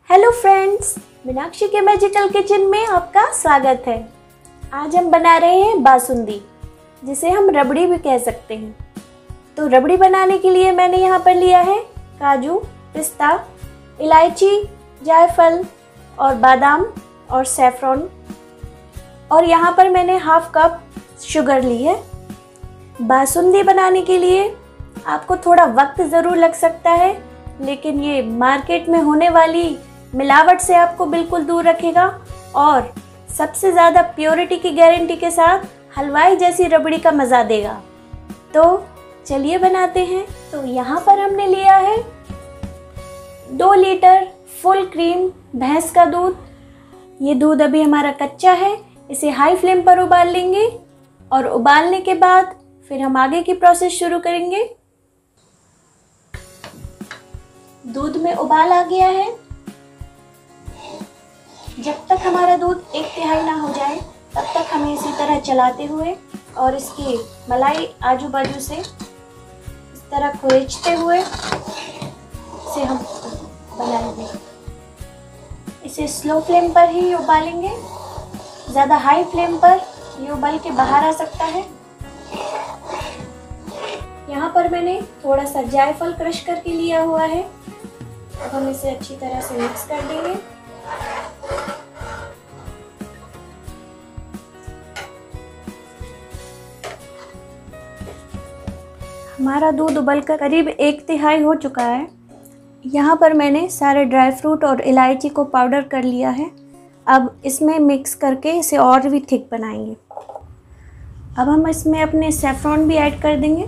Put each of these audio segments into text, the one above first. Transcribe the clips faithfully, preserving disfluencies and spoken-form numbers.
Hello friends, Meenakshi के magical kitchen में आपका स्वागत है। आज हम बना रहे हैं बासुंदी, जिसे हम रबड़ी भी कह सकते हैं। तो रबड़ी बनाने के लिए मैंने यहाँ पर लिया है काजू, पिस्ता, इलायची, जायफल और बादाम और सैफरन। और यहाँ पर मैंने हाफ कप शुगर ली है। बासुंदी बनाने के लिए आपको थोड़ा वक्त ज़रूर लग सकता है, लेकिन ये मार्केट में होने वाली मिलावट से आपको बिल्कुल दूर रखेगा और सबसे ज़्यादा प्योरिटी की गारंटी के साथ हलवाई जैसी रबड़ी का मज़ा देगा। तो चलिए बनाते हैं। तो यहाँ पर हमने लिया है दो लीटर फुल क्रीम भैंस का दूध। ये दूध अभी हमारा कच्चा है, इसे हाई फ्लेम पर उबाल लेंगे और उबालने के बाद फिर हम आगे की प्रोसेस शुरू करेंगे। दूध में उबाल आ गया है। जब तक हमारा दूध एक तिहाई ना हो जाए तब तक हमें इसी तरह चलाते हुए और इसकी मलाई आजू बाजू से इस तरह खुरेचते हुए इसे हम बनाएंगे। इसे स्लो फ्लेम पर ही उबालेंगे, ज़्यादा हाई फ्लेम पर ये उबाल के बाहर आ सकता है। यहाँ पर मैंने थोड़ा सा जायफल क्रश करके लिया हुआ है। अब हम इसे अच्छी तरह से मिक्स कर देंगे। हमारा दूध उबलकर करीब एक तिहाई हो चुका है। यहाँ पर मैंने सारे ड्राई फ्रूट और इलायची को पाउडर कर लिया है। अब इसमें मिक्स करके इसे और भी थिक बनाएंगे। अब हम इसमें अपने सैफरन भी ऐड कर देंगे।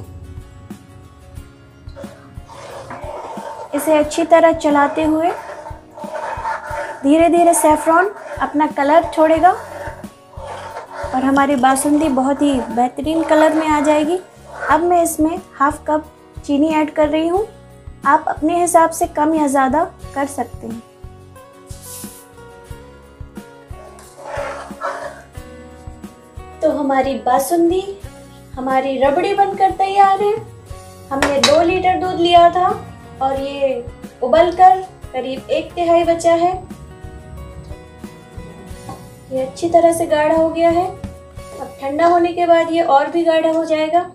इसे अच्छी तरह चलाते हुए धीरे धीरे सैफरन अपना कलर छोड़ेगा और हमारी बासुंदी बहुत ही बेहतरीन कलर में आ जाएगी। अब मैं इसमें हाफ कप चीनी ऐड कर रही हूँ। आप अपने हिसाब से कम या ज़्यादा कर सकते हैं। तो हमारी बासुंदी, हमारी रबड़ी बनकर तैयार है। हमने दो लीटर दूध लिया था और ये उबलकर करीब एक तिहाई बचा है। ये अच्छी तरह से गाढ़ा हो गया है। अब ठंडा होने के बाद ये और भी गाढ़ा हो जाएगा।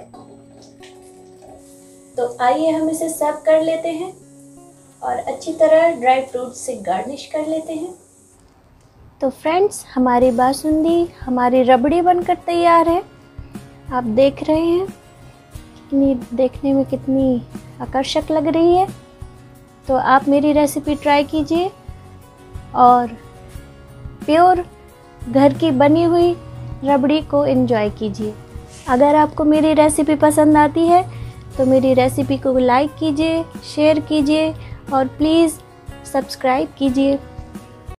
तो आइए हम इसे सर्व कर लेते हैं और अच्छी तरह ड्राई फ्रूट से गार्निश कर लेते हैं। तो फ्रेंड्स, हमारी बासुंदी, हमारी रबड़ी बनकर तैयार है। आप देख रहे हैं कितनी देखने में कितनी आकर्षक लग रही है। तो आप मेरी रेसिपी ट्राई कीजिए और प्योर घर की बनी हुई रबड़ी को एंजॉय कीजिए। अगर आपको मेरी रेसिपी पसंद आती है तो मेरी रेसिपी को लाइक कीजिए, शेयर कीजिए और प्लीज़ सब्सक्राइब कीजिए।